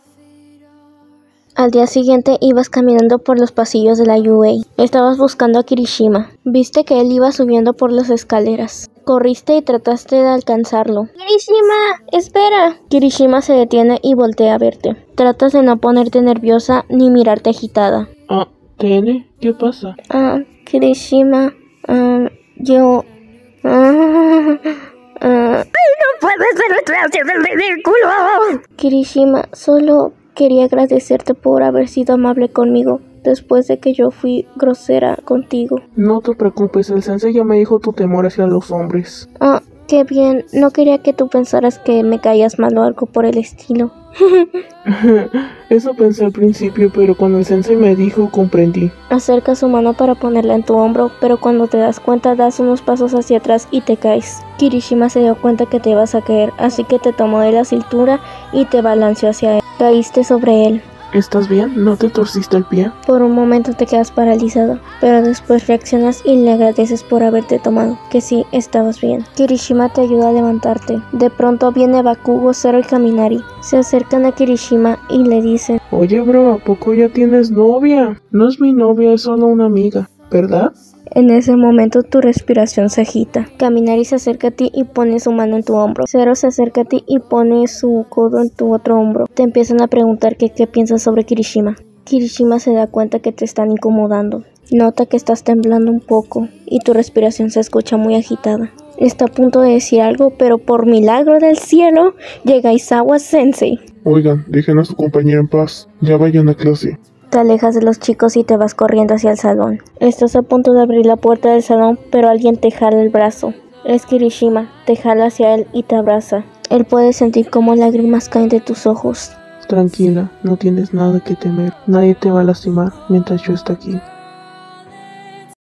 Al día siguiente ibas caminando por los pasillos de la UA. Estabas buscando a Kirishima. Viste que él iba subiendo por las escaleras. Corriste y trataste de alcanzarlo. ¡Kirishima! ¡Espera! Kirishima se detiene y voltea a verte. Tratas de no ponerte nerviosa ni mirarte agitada. ¿Tene? ¿Qué pasa? Kirishima, yo... ¡Ay, no puede ser! ¡Estoy haciendo el ridículo! Kirishima, solo quería agradecerte por haber sido amable conmigo después de que yo fui grosera contigo. No te preocupes, el sensei ya me dijo tu temor hacia los hombres. Qué bien. No quería que tú pensaras que me caías mal o algo por el estilo. Eso pensé al principio, pero cuando el sensei me dijo, comprendí. Acerca su mano para ponerla en tu hombro, pero cuando te das cuenta das unos pasos hacia atrás y te caes. Kirishima se dio cuenta que te ibas a caer, así que te tomó de la cintura y te balanceó hacia él. Caíste sobre él. ¿Estás bien? ¿No te torciste el pie? Por un momento te quedas paralizado, pero después reaccionas y le agradeces por haberte tomado, que sí, estabas bien. Kirishima te ayuda a levantarte. De pronto viene Bakugo, Zero y Kaminari. Se acercan a Kirishima y le dicen: Oye bro, ¿a poco ya tienes novia? No es mi novia, es solo una amiga, ¿verdad? En ese momento tu respiración se agita. Kaminari se acerca a ti y pone su mano en tu hombro. Zero se acerca a ti y pone su codo en tu otro hombro. Te empiezan a preguntar qué piensas sobre Kirishima. Kirishima se da cuenta que te están incomodando. Nota que estás temblando un poco y tu respiración se escucha muy agitada. Está a punto de decir algo, pero por milagro del cielo llega Izawa Sensei. Oigan, dejen a su compañera en paz. Ya vayan a clase. Te alejas de los chicos y te vas corriendo hacia el salón. Estás a punto de abrir la puerta del salón, pero alguien te jala el brazo. Es Kirishima, te jala hacia él y te abraza. Él puede sentir cómo lágrimas caen de tus ojos. Tranquila, no tienes nada que temer. Nadie te va a lastimar mientras yo esté aquí.